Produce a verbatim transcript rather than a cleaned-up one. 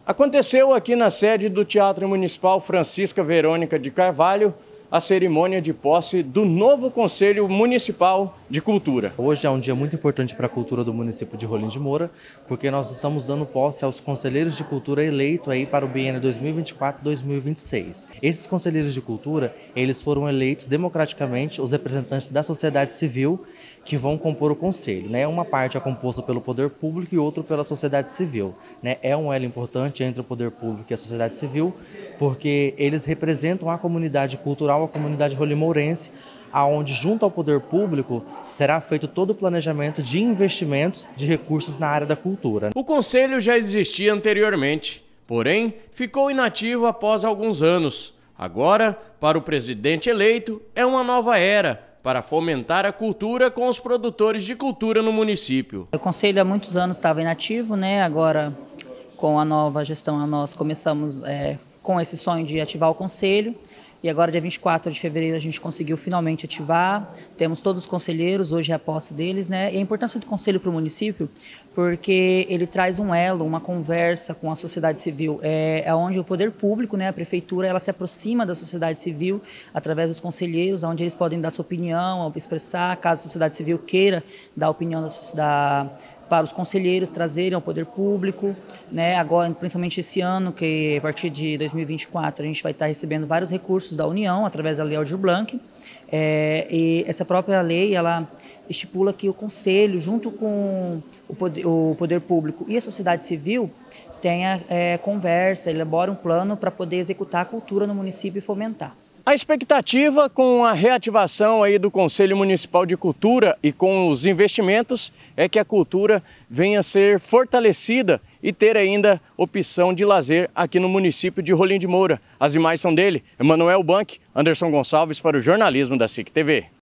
Aconteceu aqui na sede do Teatro Municipal Francisca Verônica de Carvalho a cerimônia de posse do novo Conselho Municipal de Cultura. Hoje é um dia muito importante para a cultura do município de Rolim de Moura, porque nós estamos dando posse aos conselheiros de cultura eleitos aí para o biênio dois mil e vinte e quatro a dois mil e vinte e seis. Esses conselheiros de cultura, eles foram eleitos democraticamente os representantes da sociedade civil que vão compor o conselho, né? Uma parte é composta pelo poder público e outra pela sociedade civil, né? É um elo importante entre o poder público e a sociedade civil, porque eles representam a comunidade cultural, a comunidade rolimourense, aonde junto ao poder público será feito todo o planejamento de investimentos de recursos na área da cultura. O conselho já existia anteriormente, porém ficou inativo após alguns anos. Agora, para o presidente eleito, é uma nova era para fomentar a cultura com os produtores de cultura no município. O conselho há muitos anos estava inativo, né? Agora, com a nova gestão, nós começamos é, com esse sonho de ativar o conselho. E agora, dia vinte e quatro de fevereiro, a gente conseguiu finalmente ativar. Temos todos os conselheiros, hoje é a posse deles, né? E a importância do conselho para o município, porque ele traz um elo, uma conversa com a sociedade civil. É, é onde o poder público, né, a prefeitura, ela se aproxima da sociedade civil através dos conselheiros, onde eles podem dar sua opinião, expressar, caso a sociedade civil queira dar a opinião da sociedade, para os conselheiros trazerem ao poder público, né? Agora, principalmente esse ano, que a partir de dois mil e vinte e quatro a gente vai estar recebendo vários recursos da União através da Lei Aldir Blanc, é, e essa própria lei ela estipula que o conselho, junto com o poder, o poder público e a sociedade civil, tenha é, conversa, elabora um plano para poder executar a cultura no município e fomentar. A expectativa com a reativação aí do Conselho Municipal de Cultura e com os investimentos é que a cultura venha a ser fortalecida e ter ainda opção de lazer aqui no município de Rolim de Moura. As imagens são dele, Emanuel Bank, Anderson Gonçalves para o jornalismo da S I C T V.